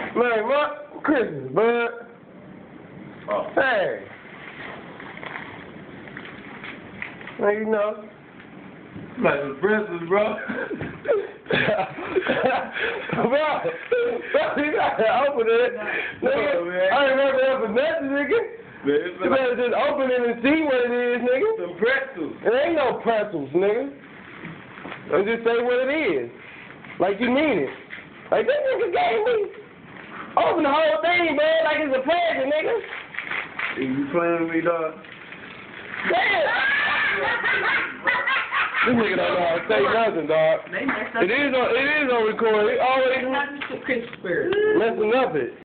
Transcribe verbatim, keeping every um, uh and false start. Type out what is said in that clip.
Man, what? Christmas, bud. Oh. Hey. Man, you know. Like the princess, bro. Bro, bro, you gotta open it. Nigga, No, man. I ain't never ever nothing, nigga. Man, it's You better just open it and see what it is, nigga. some pretzels. It ain't no pretzels, nigga. Let's just say what it is. Like you mean it. Like this nigga gave me. Open the whole thing, man, like it's a present, nigga. You playing with me, dog? Damn! This nigga don't know how to say nothing, dog. They messed up. It is on, it is on record. It always That's the Christmas spirit. messing up it.